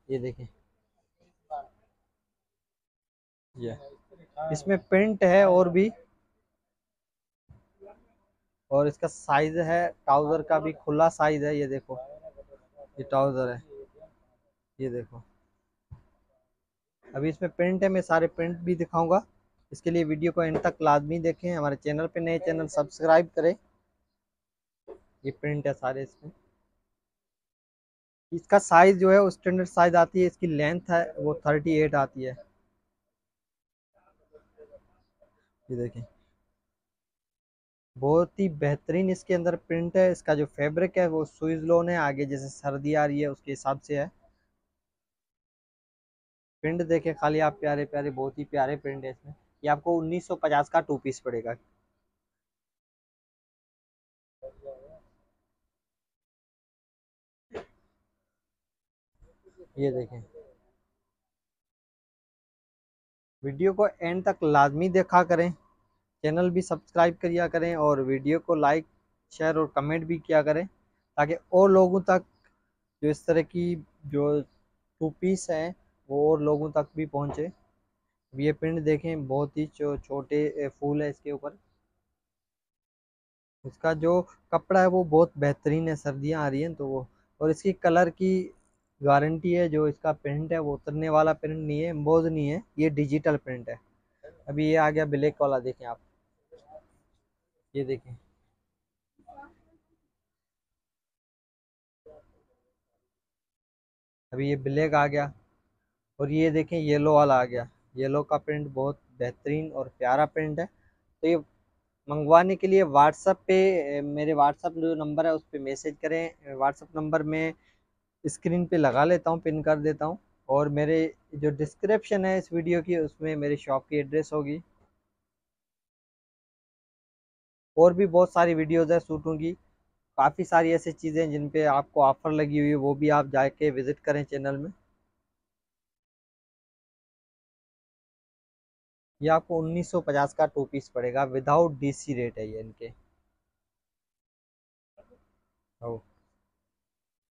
ये देखिए, ये इसमें प्रिंट है और भी, और इसका साइज है ट्राउजर का भी खुला साइज है। ये देखो, ये ट्राउजर है, ये देखो। अभी इसमें प्रिंट है, मैं सारे प्रिंट भी दिखाऊंगा। इसके लिए वीडियो को एंड तक लाजमी देखें, हमारे चैनल पे नए चैनल सब्सक्राइब करें। ये प्रिंट है सारे इसमें। इसका साइज जो है वो स्टैंडर्ड साइज आती है, इसकी लेंथ है वो 38 आती है। ये देखें, बहुत ही बेहतरीन इसके अंदर प्रिंट है। इसका जो फैब्रिक है वो सुइज लोन है, आगे जैसे सर्दी आ रही है उसके हिसाब से है। प्रिंट देखे खाली आप, प्यारे प्यारे, बहुत ही प्यारे प्रिंट है इसमें। ये आपको 1950 का 2 पीस पड़ेगा। ये देखें, वीडियो को एंड तक लाजमी देखा करें, चैनल भी सब्सक्राइब किया करें, और वीडियो को लाइक शेयर और कमेंट भी किया करें, ताकि और लोगों तक जो इस तरह की जो 2 पीस हैं वो और लोगों तक भी पहुंचे। ये प्रिंट देखें, बहुत ही छोटे फूल है इसके ऊपर। इसका जो कपड़ा है वो बहुत बेहतरीन है, सर्दियाँ आ रही हैं तो वो, और इसकी कलर की गारंटी है। जो इसका प्रिंट है वो उतरने वाला प्रिंट नहीं है, एम्बोज नहीं है, ये डिजिटल प्रिंट है। अभी ये आ गया ब्लैक वाला, देखें आप, ये देखें। अभी ये ब्लैक आ गया, और ये देखें येलो वाला आ गया। येलो का प्रिंट बहुत बेहतरीन और प्यारा प्रिंट है। तो ये मंगवाने के लिए व्हाट्सएप पे मेरे व्हाट्सएप जो नंबर है उस पर मैसेज करें। व्हाट्सएप नंबर में स्क्रीन पे लगा लेता हूँ, पिन कर देता हूँ, और मेरे जो डिस्क्रिप्शन है इस वीडियो की उसमें मेरी शॉप की एड्रेस होगी। और भी बहुत सारी वीडियोज़ है सूटों की, काफ़ी सारी ऐसी चीज़ें जिन पे आपको ऑफर लगी हुई है, वो भी आप जाके विज़िट करें चैनल में। ये आपको 1950 का 2 पीस पड़ेगा, विदाउट डीसी रेट है ये इनके। ओ।